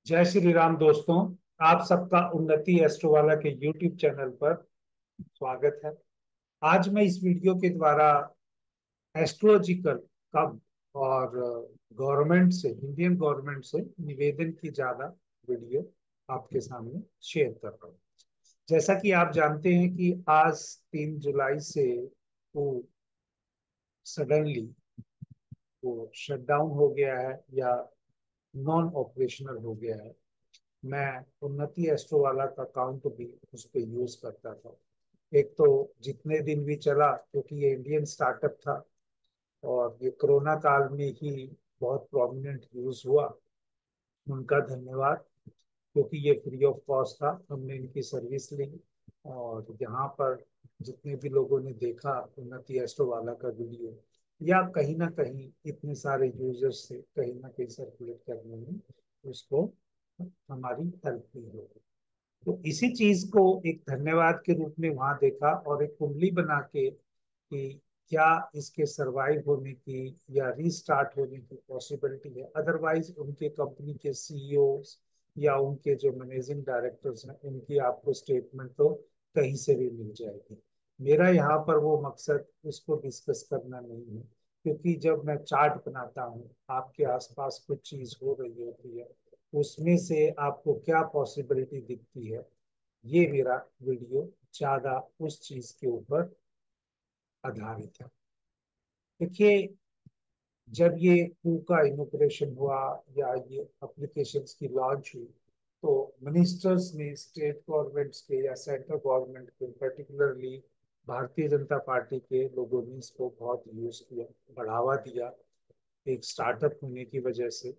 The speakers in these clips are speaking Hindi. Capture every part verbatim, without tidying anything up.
जय श्री राम दोस्तों। आप सबका उन्नति एस्ट्रो वाला के यूट्यूब चैनल पर स्वागत है। आज मैं इस वीडियो के द्वारा एस्ट्रोलॉजिकल कब और गवर्नमेंट से इंडियन गवर्नमेंट से निवेदन की ज्यादा वीडियो आपके सामने शेयर कर रहा हूँ। जैसा कि आप जानते हैं कि आज तीन जुलाई से वो सडनली वो शटडाउन हो गया है या नॉन ऑपरेशनल हो गया है। मैं उन्नति एस्ट्रो वाला का अकाउंट भी उस पर यूज करता था। एक तो जितने दिन भी चला, क्योंकि ये इंडियन स्टार्टअप था और ये कोरोना काल में ही बहुत प्रोमिनेंट यूज हुआ। उनका धन्यवाद, क्योंकि ये फ्री ऑफ कॉस्ट था। हमने इनकी सर्विस ली और यहाँ पर जितने भी लोगों ने देखा उन्नति एस्ट्रो वाला का वीडियो, या कहीं ना कहीं इतने सारे यूजर्स से कहीं ना कहीं सर्कुलेट करने में उसको हमारी हेल्प भी हो। तो इसी चीज को एक धन्यवाद के रूप में वहां देखा और एक कुंडली बना के कि क्या इसके सरवाइव होने की या रीस्टार्ट होने की पॉसिबिलिटी है। अदरवाइज उनके कंपनी के सीईओ या उनके जो मैनेजिंग डायरेक्टर्स हैं उनकी आपको स्टेटमेंट तो कहीं से भी मिल जाएगी। मेरा यहाँ पर वो मकसद उसको डिस्कस करना नहीं है, क्योंकि जब मैं चार्ट बनाता हूँ आपके आसपास कुछ चीज हो रही होती है, उसमें से आपको क्या पॉसिबिलिटी दिखती है, ये मेरा वीडियो ज्यादा उस चीज के ऊपर आधारित है। देखिए, जब ये कू का इनोग्रेशन हुआ या ये एप्लीकेशंस की लॉन्च हुई, तो मिनिस्टर्स ने स्टेट गवर्नमेंट्स के या सेंट्रल गवर्नमेंट के, पर्टिकुलरली भारतीय जनता पार्टी के लोगों ने इसको बहुत यूज किया, बढ़ावा दिया एक स्टार्टअप होने की वजह से।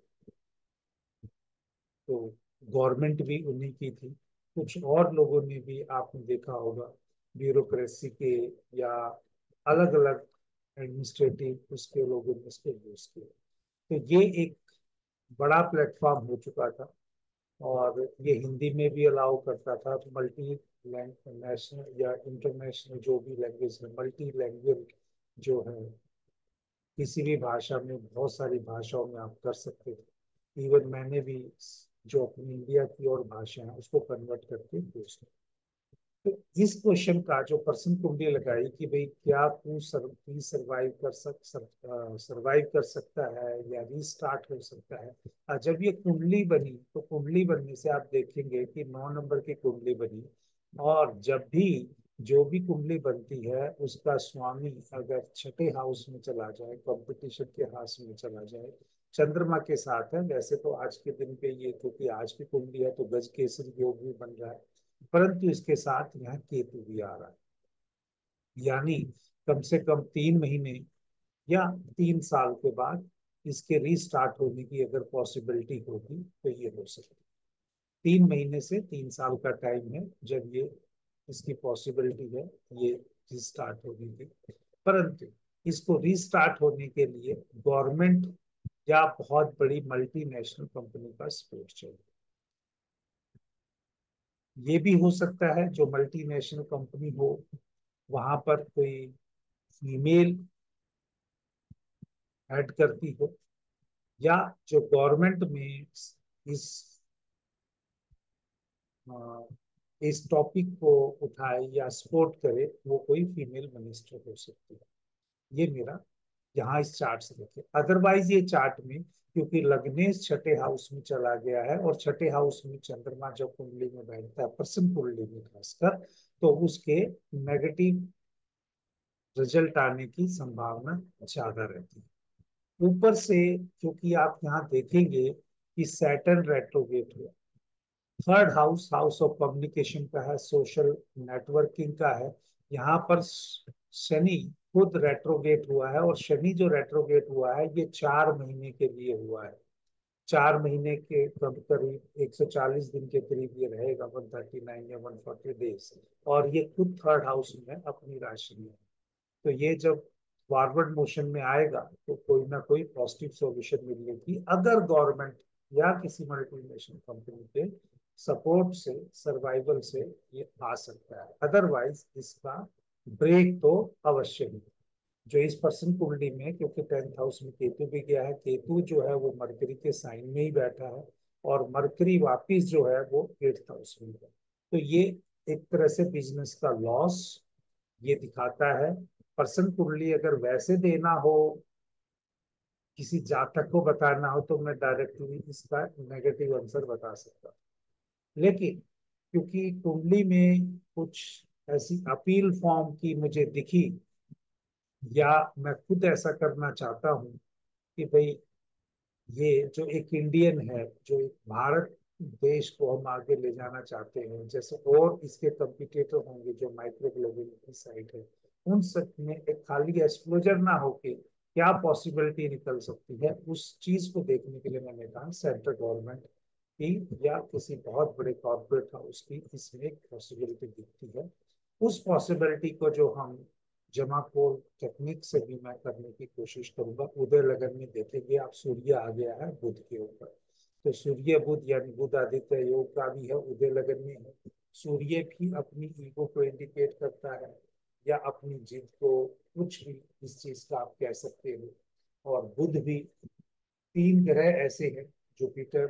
तो गवर्नमेंट भी उन्हीं की थी। कुछ और लोगों ने भी आपने देखा होगा ब्यूरोक्रेसी के या अलग अलग एडमिनिस्ट्रेटिव उसके लोगों ने इसको यूज किया। तो ये एक बड़ा प्लेटफॉर्म हो चुका था और ये हिंदी में भी अलाउ करता था। तो मल्टी नेशनल या इंटरनेशनल जो भी लैंग्वेज है, मल्टी लैंग्वेज जो है, किसी भी भाषा में, बहुत सारी भाषाओं में आप कर सकते थे। इवन मैंने भी जो अपनी इंडिया की और भाषा है उसको कन्वर्ट करके भेज दिया। तो इस क्वेश्चन का जो पर्सन कुंडली लगाई कि भाई क्या तू सर, सरवाइव कर सक सरवाइव कर सकता है या रीस्टार्ट हो सकता है। और जब ये कुंडली बनी तो कुंडली बनने से आप देखेंगे कि नौ नंबर की कुंडली बनी। और जब भी जो भी कुंडली बनती है उसका स्वामी अगर छठे हाउस में चला जाए, कंपटीशन के हाउस में चला जाए, चंद्रमा के साथ है। वैसे तो आज के दिन पे ये, क्योंकि आज की कुंडली है तो गज केसरी योग भी बन रहा है, परंतु इसके साथ यहाँ केतु भी आ रहा है। यानी कम से कम तीन महीने या तीन साल के बाद इसके रीस्टार्ट होने की अगर पॉसिबिलिटी होगी तो ये हो सकती है। तीन महीने से तीन साल का टाइम है जब ये इसकी पॉसिबिलिटी है ये रीस्टार्ट होने की। परंतु इसको रीस्टार्ट होने के लिए गवर्नमेंट या बहुत बड़ी मल्टीनेशनल कंपनी का सपोर्ट चाहिए। ये भी हो सकता है जो मल्टीनेशनल कंपनी हो वहां पर कोई फीमेल ऐड करती हो, या जो गवर्नमेंट में इस अ, इस टॉपिक को उठाए या सपोर्ट करे वो कोई फीमेल मिनिस्टर हो सकती है। ये मेरा यहाँ इस चार्ट से देखे। अदरवाइज ये चार्ट में, क्योंकि लग्नेश छठे हाउस में चला गया है और छठे हाउस में चंद्रमा जब कुंडली में बैठता है, पर्सन कुंडली में खासकर, तो उसके नेगेटिव रिजल्ट आने की संभावना ज्यादा रहती है। ऊपर से क्योंकि आप यहाँ देखेंगे कि सैटर्न रेट्रोगेट हुआ, third house house of communication का है, सोशल नेटवर्किंग का है। यहाँ पर शनि खुद रेट्रोगेट हुआ है और शनि जो रेट्रोगेट हुआ है ये चार महीने के लिए हुआ है। चार महीने के करीब करीब एक सौ चालीस दिन के करीब ये रहेगा, वन थर्टी नाइन या वन फोर्टी डेज। और ये खुद थर्ड हाउस में अपनी राशि में। तो ये जब फॉरवर्ड मोशन में आएगा तो कोई ना कोई पॉजिटिव सॉल्यूशन मिलने की, अगर गवर्नमेंट या किसी मल्टीनेशनल कंपनी के सपोर्ट से, सर्वाइवल से ये आ सकता है। अदरवाइज इसका ब्रेक तो अवश्य ही। जो इस पर्सन कुंडली में, क्योंकि टेंथ हाउस में केतु भी गया है, केतु जो है वो मरकरी के साइन में ही बैठा है, और मरकरी वापिस जो है वो एट्थ हाउस में है। तो ये एक तरह से बिजनेस का लॉस ये दिखाता है। पर्सन कुंडली अगर वैसे देना हो, किसी जातक को बताना हो, तो मैं डायरेक्टली इसका नेगेटिव आंसर बता सकता हूँ। लेकिन क्योंकि कुंडली में कुछ ऐसी अपील फॉर्म की मुझे दिखी, या मैं खुद ऐसा करना चाहता हूँ कि भाई ये जो एक इंडियन है, जो एक भारत देश को हम आगे ले जाना चाहते हैं, जैसे और इसके कंपिटिटर होंगे जो माइक्रो ग्लोबल की साइड है, उन सब में एक खाली एक्सप्लोजर ना होके क्या पॉसिबिलिटी निकल सकती है, उस चीज को देखने के लिए मैंने कहा सेंट्रल गवर्नमेंट की या किसी बहुत बड़े कॉर्पोरेट हाउस की इसमें एक पॉसिबिलिटी दिखती है। उस पॉसिबिलिटी को जो हम जमा को टेक्निक से भी मैं करने की कोशिश करूंगा। उदय लगन में देखेंगे आप, सूर्य आ गया है बुध के ऊपर, तो सूर्य बुध यानी बुध आदित्य योग का भी है, उदय लगन में है। सूर्य भी अपनी ईगो को इंडिकेट करता है या अपनी जीत को, कुछ भी इस चीज का आप कह सकते हो। और बुध भी, तीन ग्रह ऐसे हैं, जुपिटर,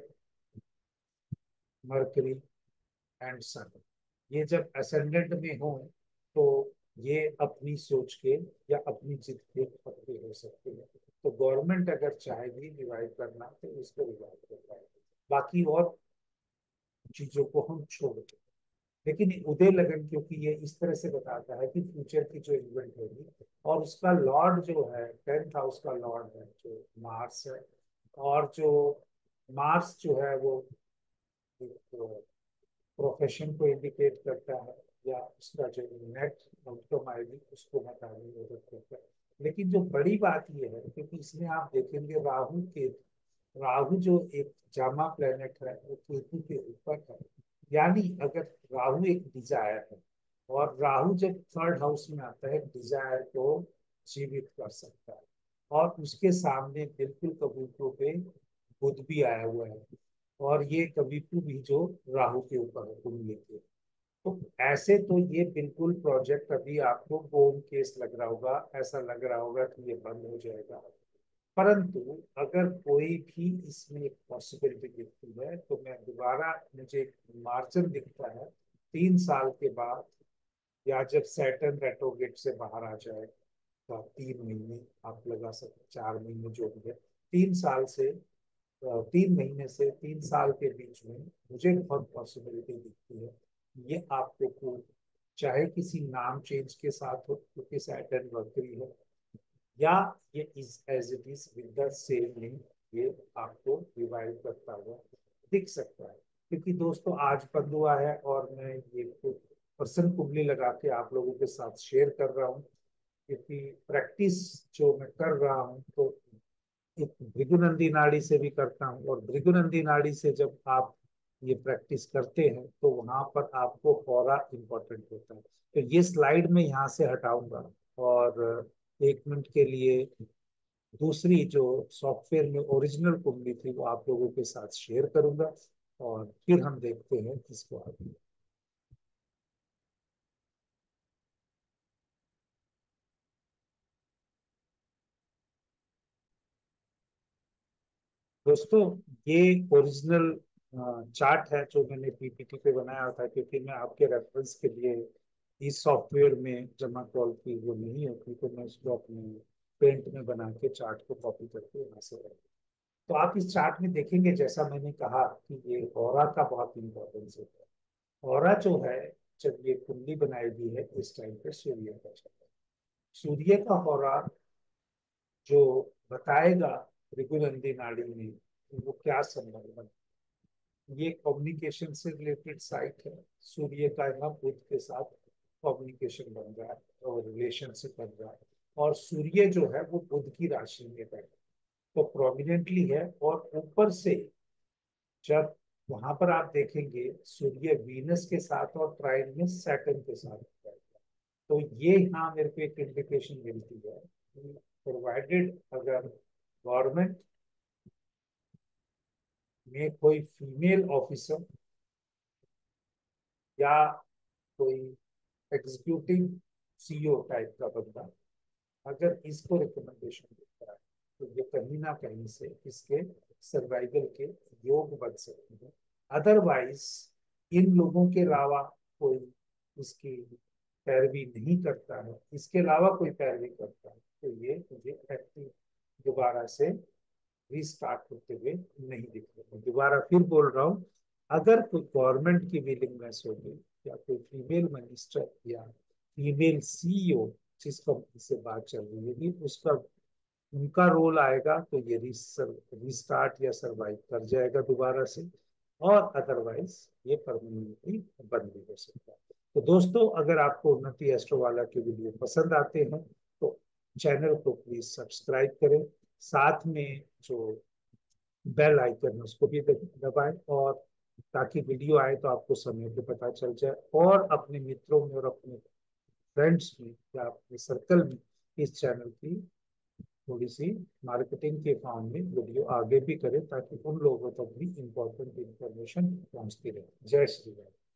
मरकरी एंड सन, ये जब असेंडेंट में हो तो ये अपनी सोच के या अपनी जिद के पक्के हो सकते हैं। तो गवर्नमेंट अगर चाहेगी रिवाइव करना तो इसको रिवाइव कर पाएगी, बाकी और चीजों को हम छोड़ दें। लेकिन उदय लगन क्योंकि ये इस तरह से बताता है कि फ्यूचर की जो इवेंट होगी, और उसका लॉर्ड जो है टेंथ हाउस का लॉर्ड है जो मार्स है, और जो मार्स जो है वो प्रोफेशन को इंडिकेट करता है, या उसका जो नेट आउटकम आएगी उसको बताने में मदद करता है। लेकिन जो बड़ी बात यह है, क्योंकि इसमें आप देखेंगे राहु के, राहु जो एक जामा प्लेनेट है वो केतु के ऊपर है। यानी अगर राहु एक डिजायर है, और राहु जब थर्ड हाउस में आता है डिजायर को जीवित कर सकता है, और उसके सामने बिल्कुल कबूतरों पे बुध भी आया हुआ है, और ये कविकु भी जो राहु के ऊपर है कुंडली के। तो ऐसे तो ये बिल्कुल प्रोजेक्ट अभी आपको बोम केस लग रहा होगा, ऐसा लग रहा होगा कि ये बंद हो जाएगा। परंतु अगर कोई भी इसमें एक पॉसिबिलिटी दिखती है तो मैं दोबारा, मुझे एक मार्जिन दिखता है तीन साल के बाद, या जब सैटर्न रेट्रोगेट से बाहर आ जाए, तो आप तीन महीने, आप लगा सकते चार महीने जो भी है, तीन साल से अ, तीन महीने से तीन साल के बीच में मुझे बहुत पॉसिबिलिटी दिखती है। ये आपको को चाहे किसी नाम चेंज के साथ हो क्योंकि सैटर्न वर्करी है, या ये is as it is with the same name, ये आपको रिवाइव करता हुआ दिख सकता है। क्योंकि दोस्तों आज बंद हुआ है और मैं ये पर्सन कुंडली लगा के आप लोगों के साथ शेयर कर रहा हूँ, क्योंकि प्रैक्टिस जो मैं कर रहा हूँ तो एक भृगुनंदी नाड़ी से भी करता हूँ, और भृगुनंदी नाड़ी से जब आप ये प्रैक्टिस करते हैं तो वहां पर आपको फौरा इम्पोर्टेंट होता है। तो ये स्लाइड में यहाँ से हटाऊंगा, और एक मिनट के लिए दूसरी जो सॉफ्टवेयर में ओरिजिनल कुंडली थी वो आप लोगों के साथ शेयर करूंगा, और फिर हम देखते हैं इसको आगे। दोस्तों ये ओरिजिनल चार्ट है जो मैंने पीपीटी पे बनाया था, क्योंकि मैं आपके रेफरेंस के लिए इस सॉफ्टवेयर में जमा कॉल की वो नहीं होती, तो मैं उसको अपने पेंट में बना के चार्ट को कॉपी करके यहाँ से, तो आप इस चार्ट में देखेंगे जैसा मैंने कहा कि ये ऑरा का बहुत इंपॉर्टेंस होता है। ऑरा जो है, जब ये कुंडली बनाई गई है इस टाइम पे सूर्य का चक्कर, सूर्य का ऑरा जो बताएगा त्रिगुनंदी नाड़ी में वो क्या संबंध, ये कम्युनिकेशन से रिलेटेड साइट है। सूर्य का यहाँ बुध के साथ कम्युनिकेशन बन रहा है और रिलेशनशिप बन रहा है, और सूर्य जो है वो बुध की राशि में है, तो प्रोमिनेंटली है। और ऊपर से जब वहां पर आप देखेंगे सूर्य वीनस के साथ और ट्राइन में सैटर्न के साथ है। तो ये यहाँ मेरे को एक इंडिकेशन मिलती है कि प्रोवाइडेड अगर गवर्नमेंट में कोई फीमेल ऑफिसर या कोई एग्जीक्यूटिव सीईओ टाइप का बंदा अगर इसको रिकमेंडेशन देता है, तो ये कहीं ना कहीं से इसके सर्वाइवल के योग बन सकते हैं। अदरवाइज इन लोगों के अलावा कोई इसकी पैरवी नहीं करता है, इसके अलावा कोई पैरवी करता है, तो ये मुझे एक्टिव दोबारा से रीस्टार्ट होते हुए नहीं दिख रहे। दोबारा फिर बोल रहा हूँ, अगर कोई गवर्नमेंट की विलिंगनेस होगी या कोई फीमेल मिनिस्टर या फीमेल सीईओ जिस कंपनी से बात चल रही है, यदि उसका उनका रोल आएगा तो ये रिस्टार्ट या सरवाइव कर जाएगा दोबारा से, और अदरवाइज ये परमानेंटली बंद भी हो सकता है। तो दोस्तों, अगर आपको उन्नति एस्ट्रो वाला के वीडियो पसंद आते हैं तो चैनल को प्लीज सब्सक्राइब करें, साथ में जो बेल आइकन है उसको भी दबाएं, और ताकि वीडियो आए तो आपको समय पे पता चल जाए, और अपने मित्रों में और अपने फ्रेंड्स में या अपने सर्कल में इस चैनल की थोड़ी सी मार्केटिंग के काम में वीडियो आगे भी करें, ताकि उन लोगों तक भी इम्पोर्टेंट इंफॉर्मेशन पहुंचती रहे। जय श्री राम।